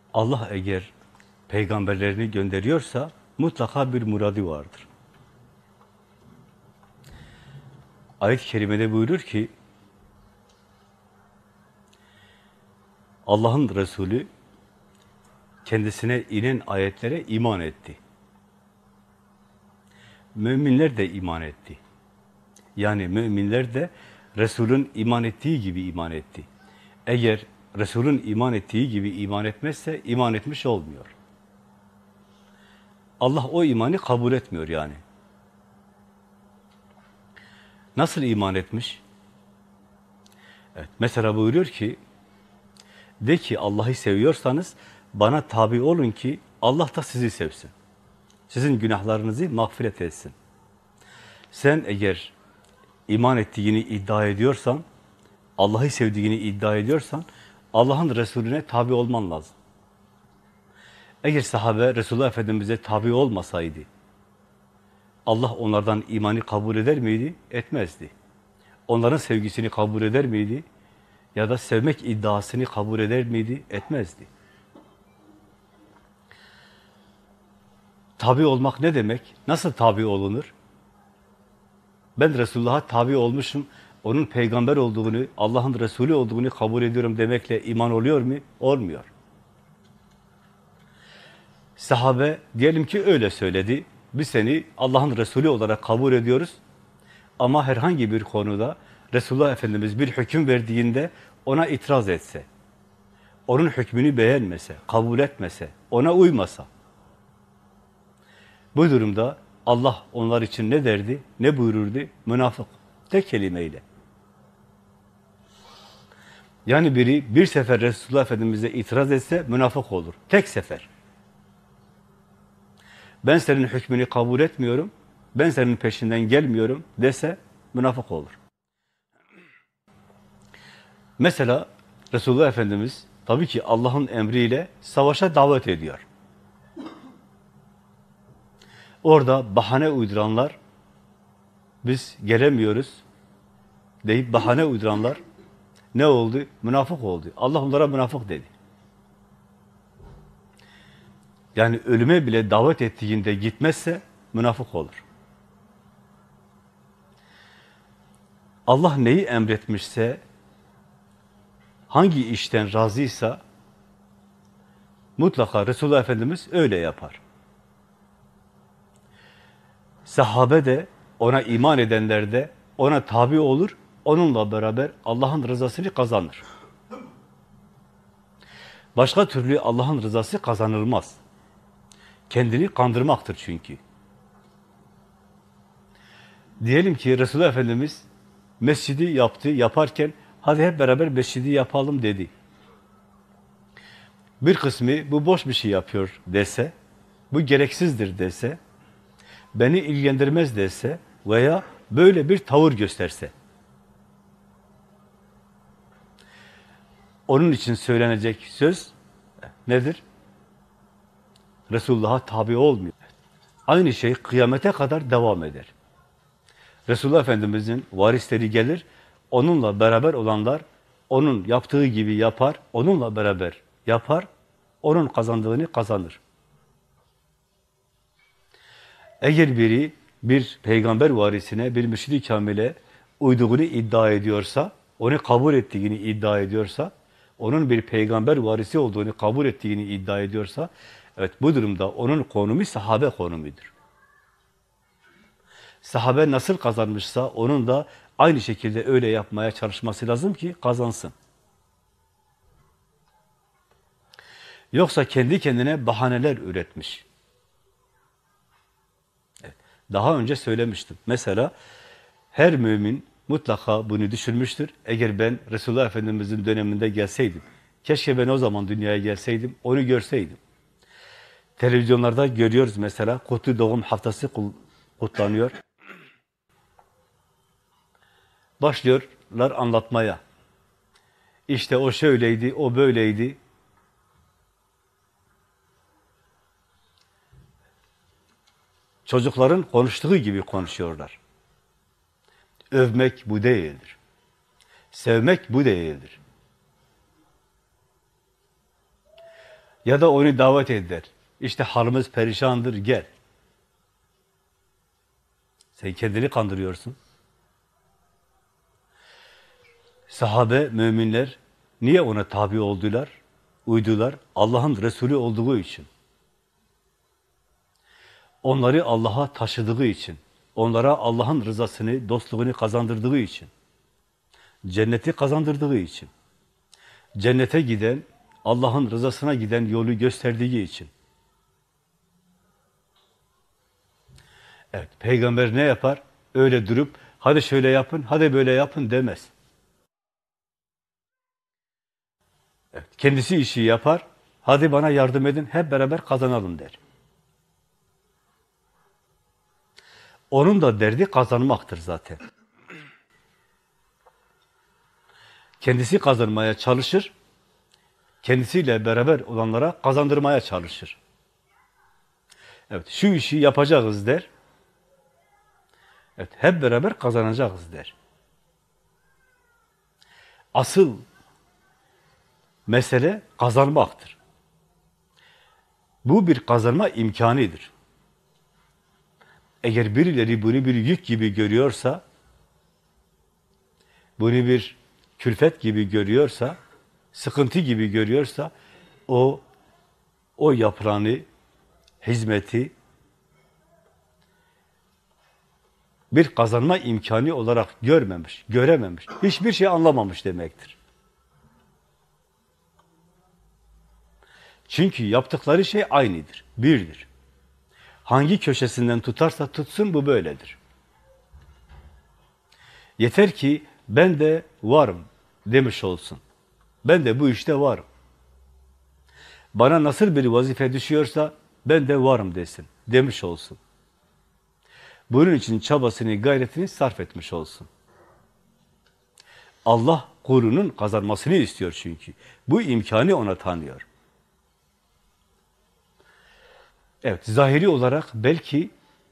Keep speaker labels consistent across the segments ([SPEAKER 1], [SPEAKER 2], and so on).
[SPEAKER 1] Allah eğer peygamberlerini gönderiyorsa mutlaka bir muradı vardır. Ayet-i kerimede buyurur ki Allah'ın Resulü kendisine inen ayetlere iman etti. Müminler de iman etti. Yani müminler de Resul'ün iman ettiği gibi iman etti. Eğer Resul'ün iman ettiği gibi iman etmezse iman etmiş olmuyor. Allah o imanı kabul etmiyor yani. Nasıl iman etmiş? Evet, mesela buyuruyor ki, de ki Allah'ı seviyorsanız bana tabi olun ki Allah da sizi sevsin. Sizin günahlarınızı mağfiret etsin. Sen eğer iman ettiğini iddia ediyorsan, Allah'ı sevdiğini iddia ediyorsan, Allah'ın Resulüne tabi olman lazım. Eğer sahabe Resulullah Efendimiz'e tabi olmasaydı, Allah onlardan imanı kabul eder miydi? Etmezdi. Onların sevgisini kabul eder miydi? Ya da sevmek iddiasını kabul eder miydi? Etmezdi. Tabi olmak ne demek? Nasıl tabi olunur? Ben Resulullah'a tabi olmuşum, onun peygamber olduğunu, Allah'ın Resulü olduğunu kabul ediyorum demekle iman oluyor mu? Olmuyor. Sahabe diyelim ki öyle söyledi, biz seni Allah'ın Resulü olarak kabul ediyoruz ama herhangi bir konuda Resulullah Efendimiz bir hüküm verdiğinde ona itiraz etse, onun hükmünü beğenmese, kabul etmese, ona uymasa, bu durumda Allah onlar için ne derdi, ne buyururdu? Münafık. Tek kelimeyle. Yani biri bir sefer Resulullah Efendimiz'e itiraz etse münafık olur. Tek sefer. Ben senin hükmünü kabul etmiyorum, ben senin peşinden gelmiyorum dese münafık olur. Mesela Resulullah Efendimiz tabii ki Allah'ın emriyle savaşa davet ediyor. Orada bahane uyduranlar, biz gelemiyoruz deyip bahane uyduranlar ne oldu? Münafık oldu. Allah onlara münafık dedi. Yani ölüme bile davet ettiğinde gitmezse münafık olur. Allah neyi emretmişse, hangi işten razıysa mutlaka Resulullah Efendimiz öyle yapar. Sahabe de, ona iman edenler de ona tabi olur, onunla beraber Allah'ın rızasını kazanır. Başka türlü Allah'ın rızası kazanılmaz. Kendini kandırmaktır çünkü. Diyelim ki Resulullah Efendimiz mescidi yaptı, yaparken hadi hep beraber mescidi yapalım dedi. Bir kısmı bu boş bir şey yapıyor dese, bu gereksizdir dese, beni ilgilendirmez dese veya böyle bir tavır gösterse, onun için söylenecek söz nedir? Resulullah'a tabi olmuyor. Aynı şey kıyamete kadar devam eder. Resulullah Efendimiz'in varisleri gelir, onunla beraber olanlar, onun yaptığı gibi yapar, onunla beraber yapar, onun kazandığını kazanır. Eğer biri bir peygamber varisine, bir mürşid-i kamile uyduğunu iddia ediyorsa, onu kabul ettiğini iddia ediyorsa, onun bir peygamber varisi olduğunu kabul ettiğini iddia ediyorsa, evet bu durumda onun konumu sahabe konumudur. Sahabe nasıl kazanmışsa onun da aynı şekilde öyle yapmaya çalışması lazım ki kazansın. Yoksa kendi kendine bahaneler üretmiş. Evet, daha önce söylemiştim. Mesela her mümin mutlaka bunu düşünmüştür. Eğer ben Resulullah Efendimiz'in döneminde gelseydim, keşke ben o zaman dünyaya gelseydim, onu görseydim. Televizyonlarda görüyoruz mesela, Kutlu Doğum Haftası kutlanıyor. Başlıyorlar anlatmaya. İşte o şöyleydi, o böyleydi. Çocukların konuştuğu gibi konuşuyorlar. Övmek bu değildir. Sevmek bu değildir. Ya da onu davet eder. İşte halimiz perişandır, gel. Sen kendini kandırıyorsun. Sahabe, müminler niye ona tabi oldular, uydular? Allah'ın Resulü olduğu için. Onları Allah'a taşıdığı için. Onlara Allah'ın rızasını, dostluğunu kazandırdığı için. Cenneti kazandırdığı için. Cennete giden, Allah'ın rızasına giden yolu gösterdiği için. Evet, peygamber ne yapar? Öyle durup, hadi şöyle yapın, hadi böyle yapın demez. Evet, kendisi işi yapar, hadi bana yardım edin, hep beraber kazanalım der. Onun da derdi kazanmaktır zaten. Kendisi kazanmaya çalışır, kendisiyle beraber olanlara kazandırmaya çalışır. Evet, şu işi yapacağız der. Evet, hep beraber kazanacağız der. Asıl mesele kazanmaktır. Bu bir kazanma imkanıdır. Eğer birileri bunu bir yük gibi görüyorsa, bunu bir külfet gibi görüyorsa, sıkıntı gibi görüyorsa, o yapılanı, hizmeti bir kazanma imkanı olarak görmemiş, görememiş, hiçbir şey anlamamış demektir. Çünkü yaptıkları şey aynıdır, birdir. Hangi köşesinden tutarsa tutsun bu böyledir. Yeter ki ben de varım demiş olsun. Ben de bu işte varım. Bana nasıl bir vazife düşüyorsa ben de varım desin, demiş olsun. Bunun için çabasını, gayretini sarf etmiş olsun. Allah kulunun kazanmasını istiyor çünkü. Bu imkanı ona tanıyor. Evet, zahiri olarak belki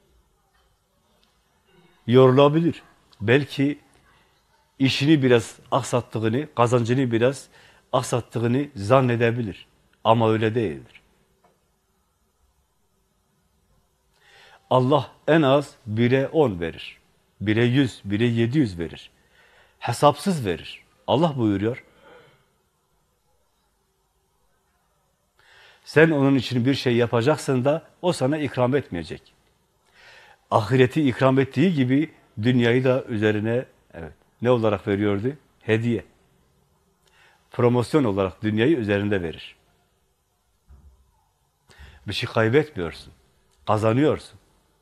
[SPEAKER 1] yorulabilir. Belki işini biraz aksattığını, kazancını biraz aksattığını zannedebilir. Ama öyle değildir. Allah en az 1'e 10 verir. 1'e 100, 1'e 700 verir. Hesapsız verir. Allah buyuruyor. Sen onun için bir şey yapacaksın da o sana ikram etmeyecek. Ahireti ikram ettiği gibi dünyayı da üzerine ne olarak veriyordu? Hediye. Promosyon olarak dünyayı üzerinde verir. Bir şey kaybetmiyorsun. Kazanıyorsun.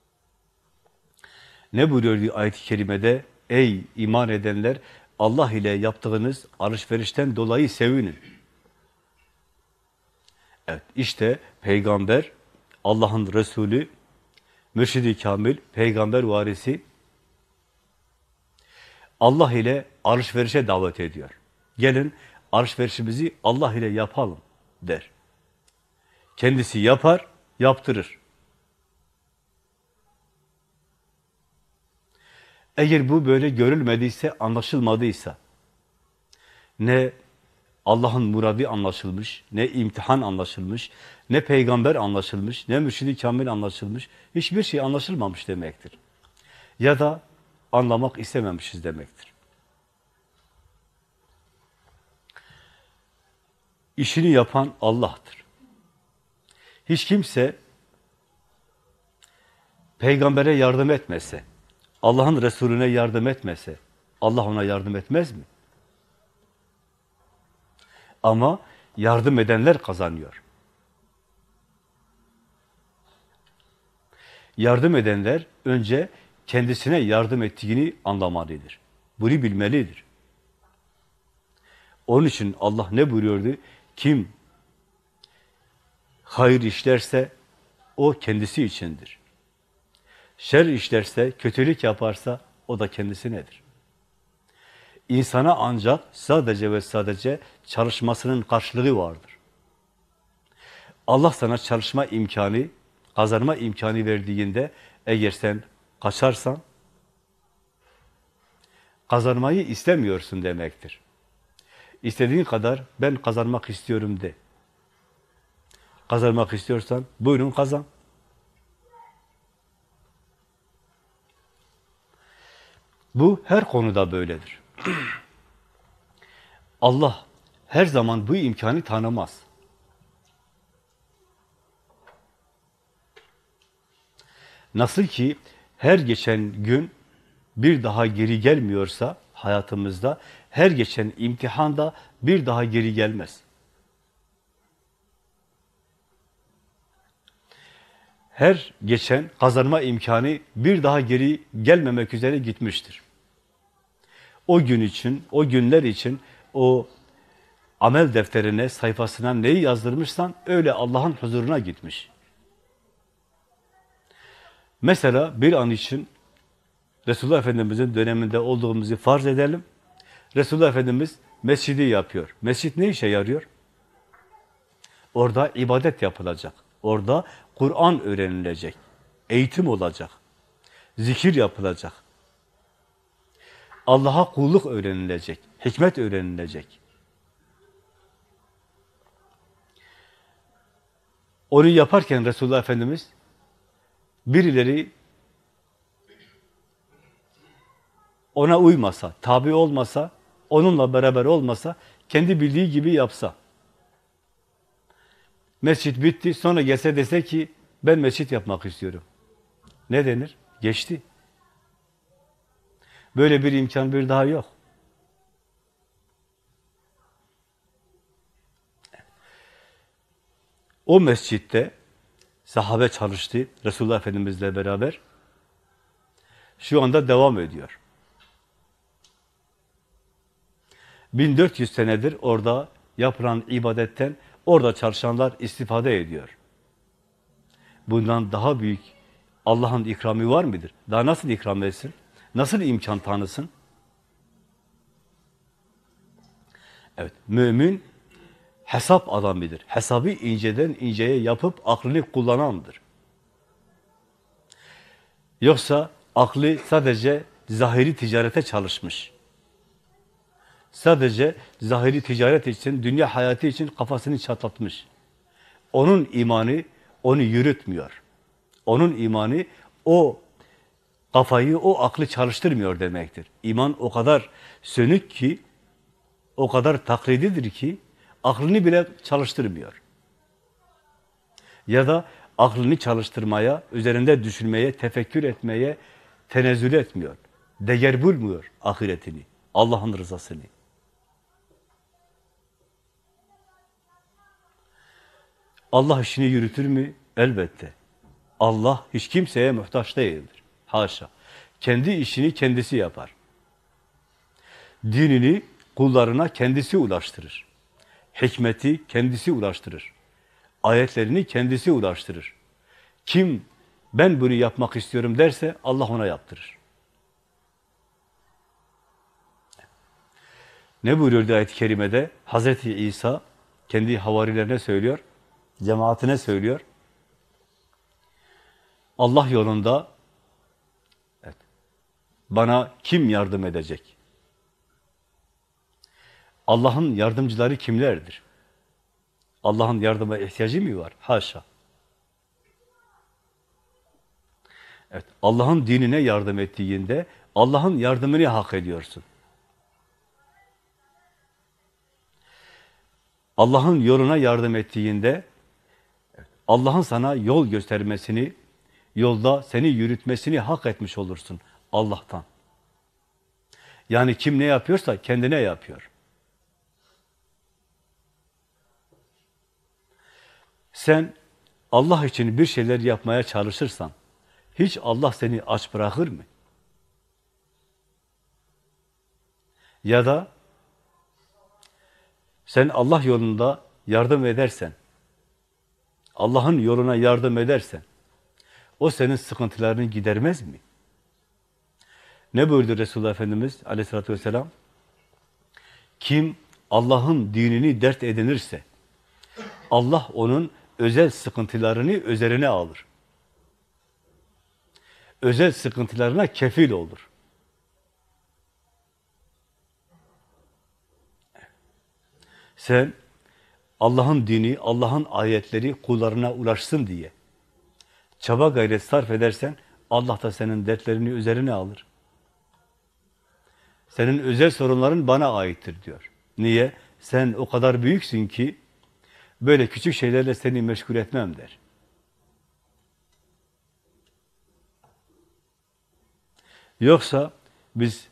[SPEAKER 1] Ne buyuruyordu ayet-i kerimede? Ey iman edenler, Allah ile yaptığınız alışverişten dolayı sevinin. Evet, işte peygamber, Allah'ın Resulü, mürşid-i kamil, peygamber varisi Allah ile alışverişe davet ediyor. Gelin alışverişimizi Allah ile yapalım der. Kendisi yapar, yaptırır. Eğer bu böyle görülmediyse, anlaşılmadıysa, ne Allah'ın muradı anlaşılmış, ne imtihan anlaşılmış, ne peygamber anlaşılmış, ne mürşid-i kamil anlaşılmış, hiçbir şey anlaşılmamış demektir. Ya da anlamak istememişiz demektir. İşini yapan Allah'tır. Hiç kimse peygambere yardım etmese, Allah'ın Resulüne yardım etmese, Allah ona yardım etmez mi? Ama yardım edenler kazanıyor. Yardım edenler önce kendisine yardım ettiğini anlamalıdır. Bunu bilmelidir. Onun için Allah ne buyuruyordu? Kim hayır işlerse o kendisi içindir. Şer işlerse, kötülük yaparsa o da kendisinedir. İnsana ancak sadece ve sadece çalışmasının karşılığı vardır. Allah sana çalışma imkanı, kazanma imkanı verdiğinde eğer sen kaçarsan, kazanmayı istemiyorsun demektir. İstediğin kadar ben kazanmak istiyorum de. Kazanmak istiyorsan buyurun kazan. Bu her konuda böyledir. Allah her zaman bu imkanı tanımaz. Nasıl ki her geçen gün bir daha geri gelmiyorsa hayatımızda, her geçen imtihan da bir daha geri gelmez. Her geçen kazanma imkanı bir daha geri gelmemek üzere gitmiştir. O gün için, o günler için o amel defterine, sayfasına neyi yazdırmışsan öyle Allah'ın huzuruna gitmiş. Mesela bir an için Resulullah Efendimiz'in döneminde olduğumuzu farz edelim. Resulullah Efendimiz mescidi yapıyor. Mescid ne işe yarıyor? Orada ibadet yapılacak. Orada Kur'an öğrenilecek. Eğitim olacak. Zikir yapılacak. Allah'a kulluk öğrenilecek. Hikmet öğrenilecek. Onu yaparken Resulullah Efendimiz birileri ona uymasa, tabi olmasa, onunla beraber olmasa, kendi bildiği gibi yapsa. Mescit bitti, sonra gelse dese ki ben mescit yapmak istiyorum. Ne denir? Geçti. Böyle bir imkan bir daha yok. O mescitte sahabe çalıştı Resulullah Efendimizle beraber. Şu anda devam ediyor. 1400 senedir orada yapılan ibadetten orada çalışanlar istifade ediyor. Bundan daha büyük Allah'ın ikramı var mıdır? Daha nasıl ikram etsin? Nasıl imkan tanısın? Evet, mümin hesap adamıdır. Hesabı inceden inceye yapıp aklını kullanandır. Yoksa aklı sadece zahiri ticarete çalışmış. Sadece zahiri ticaret için, dünya hayatı için kafasını çatlatmış. Onun imanı onu yürütmüyor. Onun imanı o kafayı, o aklı çalıştırmıyor demektir. İman o kadar sönük ki, o kadar taklididir ki, aklını bile çalıştırmıyor. Ya da aklını çalıştırmaya, üzerinde düşünmeye, tefekkür etmeye tenezzül etmiyor. Değer bulmuyor ahiretini, Allah'ın rızasını. Allah işini yürütür mü? Elbette. Allah hiç kimseye muhtaç değildir. Haşa. Kendi işini kendisi yapar. Dinini kullarına kendisi ulaştırır. Hikmeti kendisi ulaştırır. Ayetlerini kendisi ulaştırır. Kim ben bunu yapmak istiyorum derse Allah ona yaptırır. Ne buyuruyor ayet-i kerimede? Hazreti İsa kendi havarilerine söylüyor, cemaatine söylüyor. Allah yolunda evet, bana kim yardım edecek? Allah'ın yardımcıları kimlerdir? Allah'ın yardıma ihtiyacı mı var? Haşa. Evet, Allah'ın dinine yardım ettiğinde Allah'ın yardımını hak ediyorsun. Allah'ın yoluna yardım ettiğinde Allah'ın sana yol göstermesini, yolda seni yürütmesini hak etmiş olursun Allah'tan. Yani kim ne yapıyorsa kendine yapıyor. Sen Allah için bir şeyler yapmaya çalışırsan, hiç Allah seni aç bırakır mı? Ya da sen Allah yolunda yardım edersen, Allah'ın yoluna yardım edersen, o senin sıkıntılarını gidermez mi? Ne buyurdu Resulullah Efendimiz aleyhissalatü vesselam? Kim Allah'ın dinini dert edinirse, Allah onun özel sıkıntılarını üzerine alır. Özel sıkıntılarına kefil olur. Sen Allah'ın dini, Allah'ın ayetleri kullarına ulaşsın diye çaba gayret sarf edersen Allah da senin dertlerini üzerine alır. Senin özel sorunların bana aittir diyor. Niye? Sen o kadar büyüksün ki böyle küçük şeylerle seni meşgul etmem der. Yoksa biz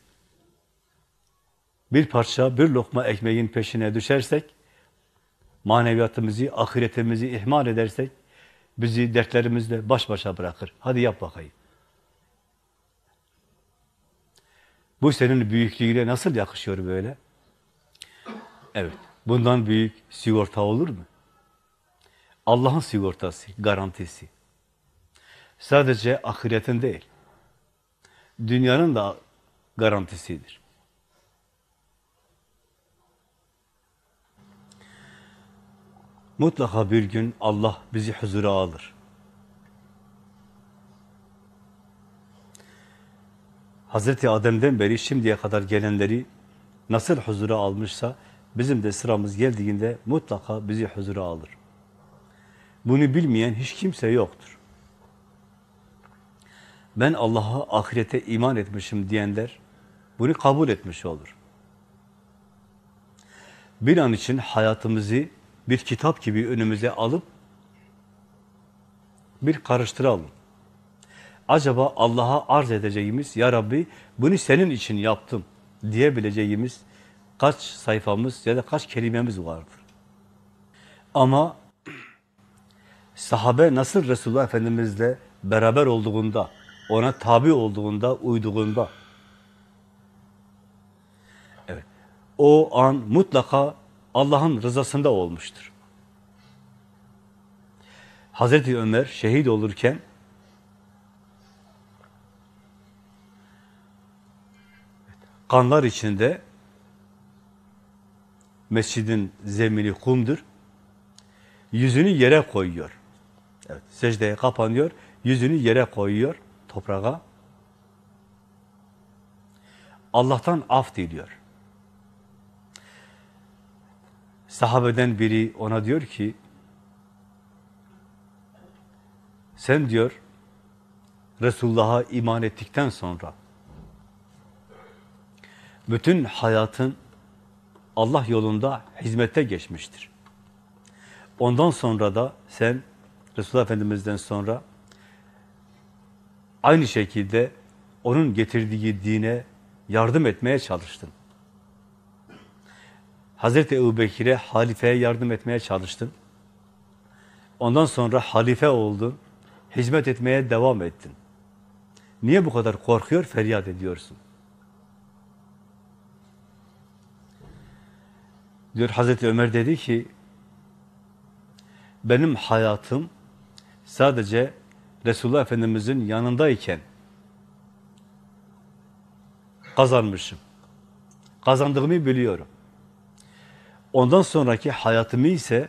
[SPEAKER 1] bir parça, bir lokma ekmeğin peşine düşersek, maneviyatımızı, ahiretimizi ihmal edersek, bizi dertlerimizle baş başa bırakır. Hadi yap bakayım. Bu senin büyüklüğüne nasıl yakışıyor böyle? Evet. Bundan büyük sigorta olur mu? Allah'ın sigortası, garantisi. Sadece ahiretin değil, dünyanın da garantisidir. Mutlaka bir gün Allah bizi huzura alır. Hazreti Adem'den beri şimdiye kadar gelenleri nasıl huzura almışsa, bizim de sıramız geldiğinde mutlaka bizi huzura alır. Bunu bilmeyen hiç kimse yoktur. Ben Allah'a, ahirete iman etmişim diyenler bunu kabul etmiş olur. Bir an için hayatımızı bir kitap gibi önümüze alıp bir karıştıralım. Acaba Allah'a arz edeceğimiz, ya Rabbi bunu senin için yaptım diyebileceğimiz kaç sayfamız ya da kaç kelimemiz vardır? Ama sahabe nasıl Resulullah Efendimizle beraber olduğunda, ona tabi olduğunda, uyduğunda, evet, o an mutlaka Allah'ın rızasında olmuştur. Hazreti Ömer şehit olurken kanlar içinde, mescidin zemini kumdur, yüzünü yere koyuyor. Evet, secdeye kapanıyor, yüzünü yere koyuyor, toprağa. Allah'tan af diliyor. Sahabeden biri ona diyor ki, sen diyor, Resulullah'a iman ettikten sonra bütün hayatın Allah yolunda hizmete geçmiştir. Ondan sonra da sen Resulullah Efendimiz'den sonra aynı şekilde onun getirdiği dine yardım etmeye çalıştın. Hazreti Ebubekir'e, halifeye yardım etmeye çalıştın. Ondan sonra halife oldun, hizmet etmeye devam ettin. Niye bu kadar korkuyor, feryat ediyorsun? Diyor Hazreti Ömer dedi ki, benim hayatım sadece Resulullah Efendimiz'in yanındayken kazanmışım. Kazandığımı biliyorum. Ondan sonraki hayatımı ise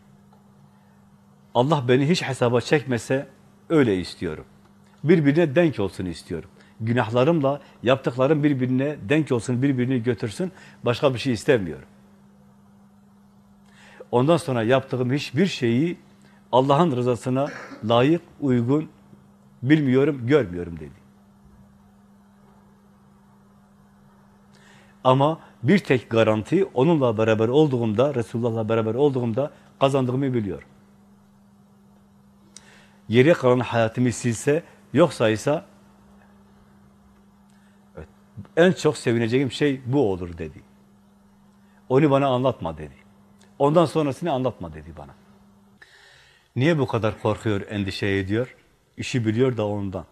[SPEAKER 1] Allah beni hiç hesaba çekmese öyle istiyorum. Birbirine denk olsun istiyorum. Günahlarımla yaptıklarım birbirine denk olsun, birbirini götürsün. Başka bir şey istemiyorum. Ondan sonra yaptığım hiçbir şeyi Allah'ın rızasına layık, uygun bilmiyorum, görmüyorum dedi. Ama bir tek garanti, onunla beraber olduğumda, Resulullah'la beraber olduğumda kazandığımı biliyorum. Geriye kalan hayatımı silse, yoksa ise evet, en çok sevineceğim şey bu olur dedi. Onu bana anlatma dedi. Ondan sonrasını anlatma dedi bana. Niye bu kadar korkuyor, endişe ediyor? İşi biliyor da ondan.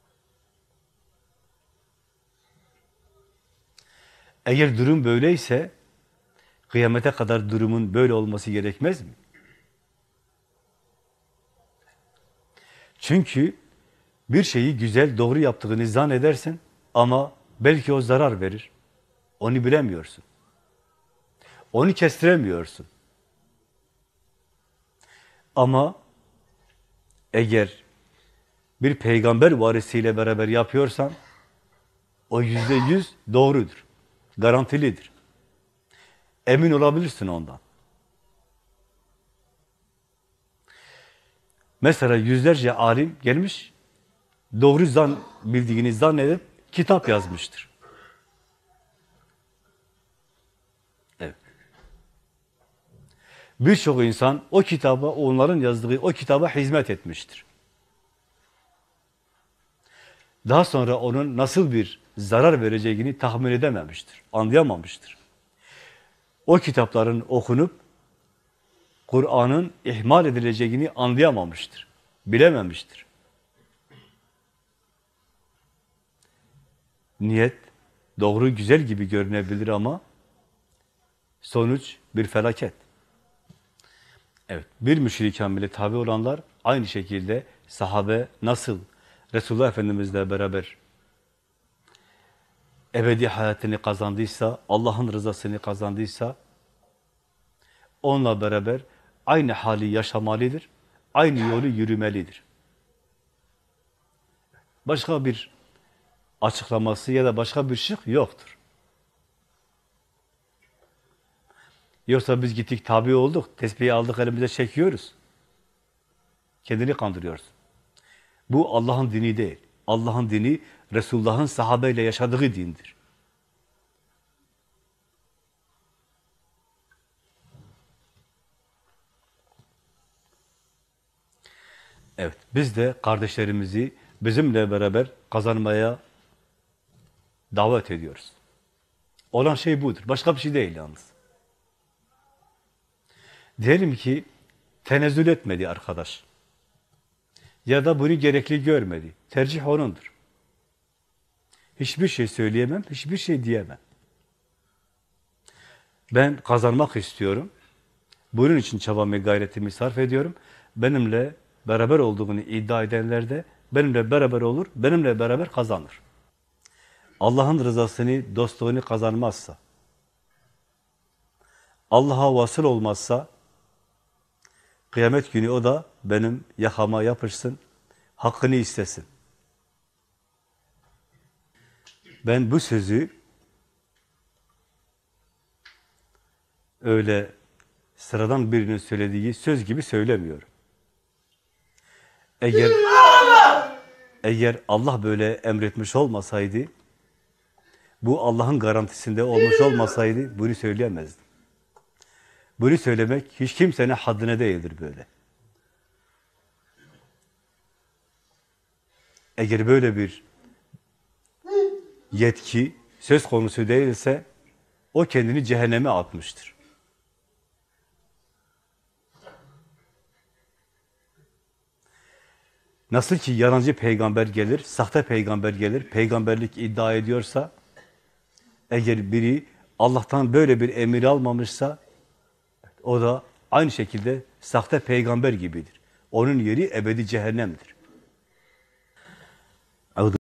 [SPEAKER 1] Eğer durum böyleyse, kıyamete kadar durumun böyle olması gerekmez mi? Çünkü bir şeyi güzel, doğru yaptığını zannedersin ama belki o zarar verir. Onu bilemiyorsun. Onu kestiremiyorsun. Ama eğer bir peygamber varisiyle beraber yapıyorsan, o %100 doğrudur. Garantilidir. Emin olabilirsin ondan. Mesela yüzlerce alim gelmiş, doğru bildiğini zannedip kitap yazmıştır. Evet. Birçok insan o kitaba, onların yazdığı o kitaba hizmet etmiştir. Daha sonra onun nasıl bir zarar vereceğini tahmin edememiştir, anlayamamıştır. O kitapların okunup Kur'an'ın ihmal edileceğini anlayamamıştır, bilememiştir. Niyet doğru, güzel gibi görünebilir ama sonuç bir felaket. Evet, bir müşrik-i bile tabi olanlar aynı şekilde sahabe nasıl Resulullah Efendimizle beraber ebedi hayatını kazandıysa, Allah'ın rızasını kazandıysa, onunla beraber aynı hali yaşamalıdır, aynı yolu yürümelidir. Başka bir açıklaması ya da başka bir şık yoktur. Yoksa biz gittik, tabi olduk, tesbihi aldık, elimize çekiyoruz. Kendini kandırıyoruz. Bu Allah'ın dini değil. Allah'ın dini, Resulullah'ın sahabeyle yaşadığı dindir. Evet, biz de kardeşlerimizi bizimle beraber kazanmaya davet ediyoruz. Olan şey budur. Başka bir şey değil yalnız. Diyelim ki tenezzül etmedi arkadaş. Ya da bunu gerekli görmedi. Tercih onundur. Hiçbir şey söyleyemem, hiçbir şey diyemem. Ben kazanmak istiyorum. Bunun için çabamı, gayretimi sarf ediyorum. Benimle beraber olduğunu iddia edenler de benimle beraber olur, benimle beraber kazanır. Allah'ın rızasını, dostluğunu kazanmazsa, Allah'a vasıl olmazsa, kıyamet günü o da benim yakama yapışsın, hakkını istesin. Ben bu sözü öyle sıradan birinin söylediği söz gibi söylemiyorum. Eğer Allah böyle emretmiş olmasaydı, bu Allah'ın garantisinde olmuş olmasaydı bunu söyleyemezdim. Bunu söylemek hiç kimsenin haddine değildir böyle. Eğer böyle bir yetki söz konusu değilse, o kendini cehenneme atmıştır. Nasıl ki yalancı peygamber gelir, sahte peygamber gelir, peygamberlik iddia ediyorsa, eğer biri Allah'tan böyle bir emir almamışsa, o da aynı şekilde sahte peygamber gibidir. Onun yeri ebedi cehennemdir.